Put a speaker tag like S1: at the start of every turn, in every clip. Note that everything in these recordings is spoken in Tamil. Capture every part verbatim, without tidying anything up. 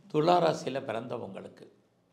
S1: துலா ராசியில் பிறந்தவங்களுக்கு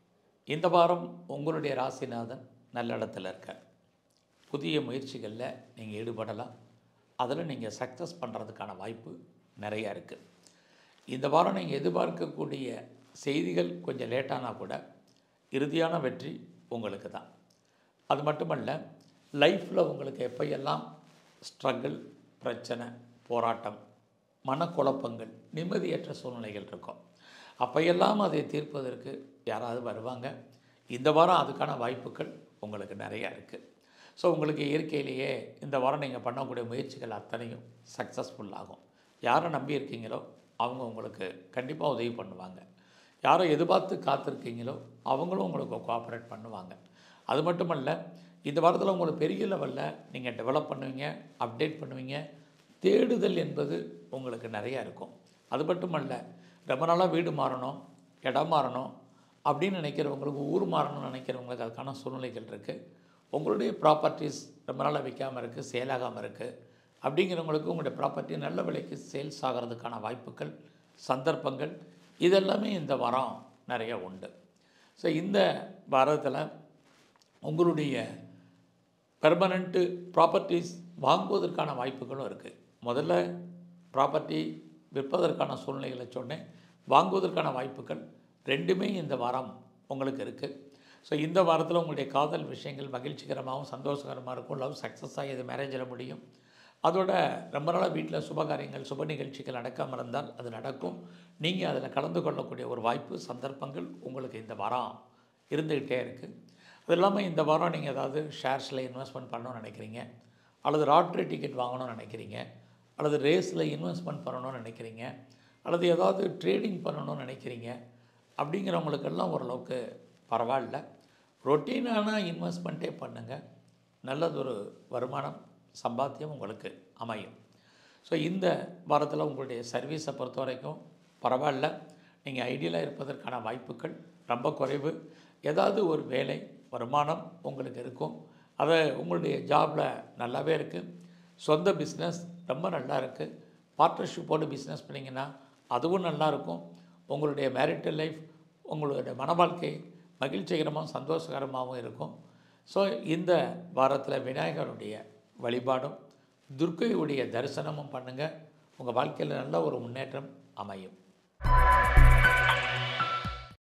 S1: இந்த வாரம் உங்களுடைய ராசிநாதன் நல்ல இடத்துல இருக்கார். புதிய முயற்சிகளில் நீங்கள் ஈடுபடலாம். அதில் நீங்கள் சக்ஸஸ் பண்ணுறதுக்கான வாய்ப்பு நிறையா இருக்குது. இந்த வாரம் நீங்கள் எதிர்பார்க்கக்கூடிய செய்திகள் கொஞ்சம் லேட்டானா கூட இறுதியான வெற்றி உங்களுக்கு தான். அது மட்டுமல்ல, லைஃப்பில் உங்களுக்கு எப்பையெல்லாம் ஸ்ட்ரகிள், பிரச்சனை, போராட்டம், மனக்குழப்பங்கள், நிம்மதியற்ற சூழ்நிலைகள் இருக்கும், அப்பையெல்லாம் அதை தீர்ப்பதற்கு யாராவது வருவாங்க. இந்த வாரம் அதுக்கான வாய்ப்புகள் உங்களுக்கு நிறையா இருக்குது. ஸோ உங்களுக்கு இயற்கையிலேயே இந்த வாரம் நீங்கள் பண்ணக்கூடிய முயற்சிகள் அத்தனையும் சக்ஸஸ்ஃபுல் ஆகும். யாரை நம்பி இருக்கீங்களோ அவங்க உங்களுக்கு கண்டிப்பாக உதவி பண்ணுவாங்க. யாரை எதிர்பார்த்து காத்திருக்கீங்களோ அவங்களும் உங்களுக்கு கோஆப்ரேட் பண்ணுவாங்க. அது மட்டுமல்ல, இந்த வாரத்தில் உங்களுக்கு பெரிய லெவலில் நீங்கள் டெவலப் பண்ணுவீங்க, அப்டேட் பண்ணுவீங்க. தேடுதல் என்பது உங்களுக்கு நிறையா இருக்கும். அது மட்டுமல்ல, ரொம்ப நாளாக வீடு மாறணும், இடம் மாறணும் அப்படின்னு நினைக்கிறவங்களுக்கு, ஊர் மாறணும்னு நினைக்கிறவங்களுக்கு அதுக்கான சூழ்நிலைகள் இருக்குது. உங்களுடைய ப்ராப்பர்ட்டிஸ் ரொம்ப நாளாக விற்காமல் இருக்குது, சேல் ஆகாமல் இருக்குது அப்படிங்கிறவங்களுக்கு உங்களுடைய ப்ராப்பர்ட்டி நல்ல விலைக்கு சேல்ஸ் ஆகிறதுக்கான வாய்ப்புகள், சந்தர்ப்பங்கள் இதெல்லாமே இந்த வாரம் நிறைய உண்டு. ஸோ இந்த வாரத்தில் உங்களுடைய பெர்மனண்ட்டு ப்ராப்பர்ட்டிஸ் வாங்குவதற்கான வாய்ப்புகளும் இருக்குது. முதல்ல ப்ராப்பர்ட்டி விற்பதற்கான சூழ்நிலைகளை சொன்னேன். வாங்குவதற்கான வாய்ப்புகள் ரெண்டுமே இந்த வாரம் உங்களுக்கு இருக்குது. ஸோ இந்த வாரத்தில் உங்களுடைய காதல் விஷயங்கள் மகிழ்ச்சிகரமாகவும் சந்தோஷகரமாக இருக்கும். லவ் சக்ஸஸ் ஆகி இது மேரேஜில் முடியும். அதோட ரொம்ப நாளாக வீட்டில் சுபகாரியங்கள், சுப நிகழ்ச்சிகள் நடக்காமல் இருந்தால் அது நடக்கும். நீங்கள் அதில் கலந்து கொள்ளக்கூடிய ஒரு வாய்ப்பு, சந்தர்ப்பங்கள் உங்களுக்கு இந்த வாரம் இருந்துக்கிட்டே இருக்குது. அது இல்லாமல் இந்த வாரம் நீங்கள் ஏதாவது ஷேர்ஸில் இன்வெஸ்ட்மெண்ட் பண்ணணும்னு நினைக்கிறீங்க, அல்லது லாட்ரி டிக்கெட் வாங்கணும்னு நினைக்கிறீங்க, அல்லது ரேஸில் இன்வெஸ்ட்மெண்ட் பண்ணணும்னு நினைக்கிறீங்க, அல்லது ஏதாவது ட்ரேடிங் பண்ணணும்னு நினைக்கிறீங்க அப்படிங்கிறவங்களுக்கெல்லாம் ஓரளவுக்கு பரவாயில்ல. ரொட்டீனான இன்வெஸ்ட்மெண்ட்டே பண்ணுங்கள். நல்லதொரு வருமானம், சம்பாத்தியம் உங்களுக்கு அமையும். ஸோ இந்த வாரத்தில் உங்களுடைய சர்வீஸை பொறுத்த வரைக்கும் பரவாயில்ல. நீங்கள் ஐடியலாக இருப்பதற்கான வாய்ப்புகள் ரொம்ப குறைவு. ஏதாவது ஒரு வேலை, வருமானம் உங்களுக்கு இருக்கும். அதை உங்களுடைய ஜாபில் நல்லாவே இருக்குது. சொந்த பிஸ்னஸ் ரொம்ப நல்லா இருக்குது. பார்ட்னர்ஷிப்போடு பிஸ்னஸ் பண்ணிங்கன்னா அதுவும் நல்லாயிருக்கும். உங்களுடைய மேரிட்டல் லைஃப், உங்களுடைய மன வாழ்க்கை மகிழ்ச்சிகரமாகவும் சந்தோஷகரமாகவும் இருக்கும். ஸோ இந்த வாரத்தில் விநாயகருடைய வழிபாடும் துர்க்கையுடைய தரிசனமும் பண்ணுங்கள். உங்கள் வாழ்க்கையில் நல்ல ஒரு முன்னேற்றம் அமையும்.